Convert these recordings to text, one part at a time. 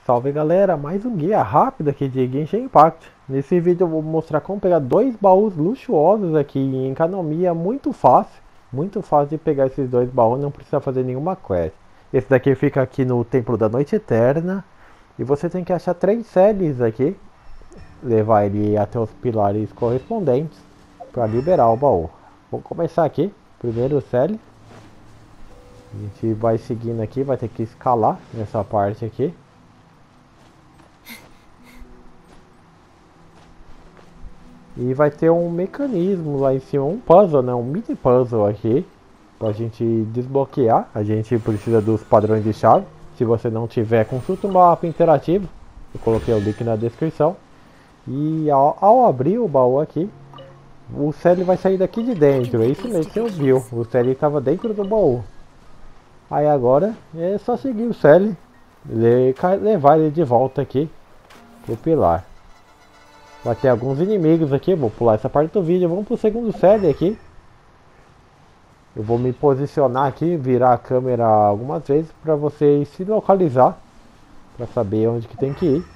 Salve galera, mais um guia rápido aqui de Genshin Impact. Nesse vídeo eu vou mostrar como pegar dois baús luxuosos aqui em economia muito fácil de pegar esses dois baús, não precisa fazer nenhuma quest. Esse daqui fica aqui no Templo da Noite Eterna e você tem que achar 3 séries aqui, levar ele até os pilares correspondentes para liberar o baú. Vamos começar aqui, primeiro série. A gente vai seguindo aqui, vai ter que escalar nessa parte aqui. E vai ter um mecanismo lá em cima, um puzzle, né? Um mini puzzle aqui pra gente desbloquear. A gente precisa dos padrões de chave. Se você não tiver, consulta o mapa interativo. Eu coloquei o link na descrição. E ao abrir o baú aqui, o Celi vai sair daqui de dentro. É isso mesmo que você viu. O Celi estava dentro do baú. Aí agora é só seguir o Celi, levar ele de volta aqui pro pilar. Vai ter alguns inimigos aqui, vou pular essa parte do vídeo. Vamos pro segundo série aqui. Eu vou me posicionar aqui, virar a câmera algumas vezes para vocês se localizar, para saber onde que tem que ir.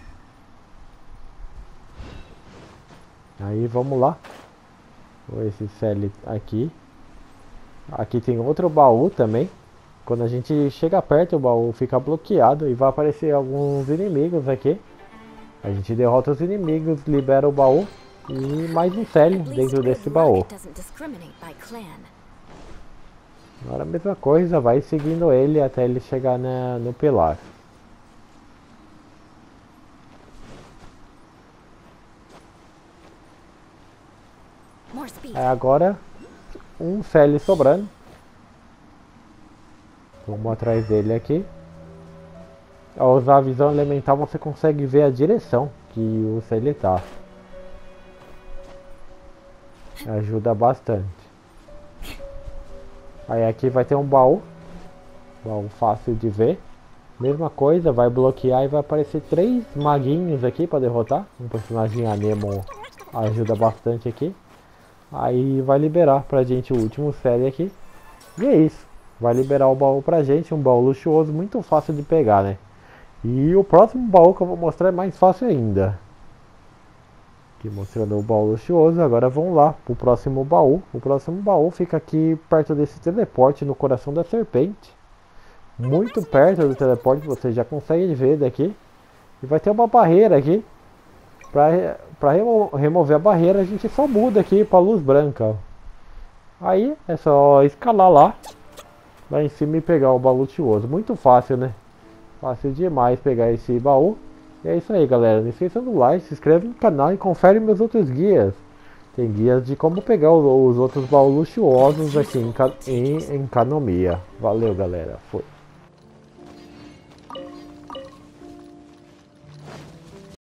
Aí vamos lá. Esse série aqui. Aqui tem outro baú também. Quando a gente chega perto, o baú fica bloqueado e vai aparecer alguns inimigos aqui. A gente derrota os inimigos, libera o baú e mais um série dentro desse baú. Agora a mesma coisa, vai seguindo ele até ele chegar no pilar. Agora um série sobrando. Vamos atrás dele aqui. Ao usar a visão elemental você consegue ver a direção que o Celi tá. Ajuda bastante. Aí aqui vai ter um baú. Baú fácil de ver. Mesma coisa, vai bloquear e vai aparecer 3 maguinhos aqui para derrotar. Um personagem Anemo ajuda bastante aqui. Aí vai liberar pra gente o último série aqui. E é isso. Vai liberar o baú pra gente. Um baú luxuoso, muito fácil de pegar, né? E o próximo baú que eu vou mostrar é mais fácil ainda. Aqui mostrando o baú luxuoso. Agora vamos lá pro próximo baú. O próximo baú fica aqui perto desse teleporte no coração da serpente. Muito perto do teleporte, você já consegue ver daqui. E vai ter uma barreira aqui. Para remover a barreira a gente só muda aqui para luz branca. Aí é só escalar lá em cima e pegar o baú luxuoso. Muito fácil, né? Fácil demais pegar esse baú. E é isso aí, galera. Não esqueça do like, se inscreve no canal e confere meus outros guias. Tem guias de como pegar os outros baús luxuosos aqui em economia. Valeu, galera. Foi.